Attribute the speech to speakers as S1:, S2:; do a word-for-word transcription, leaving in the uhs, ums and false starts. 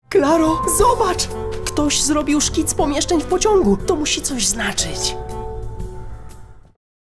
S1: Klaro, zobacz! Ktoś zrobił szkic pomieszczeń w pociągu. To musi coś znaczyć.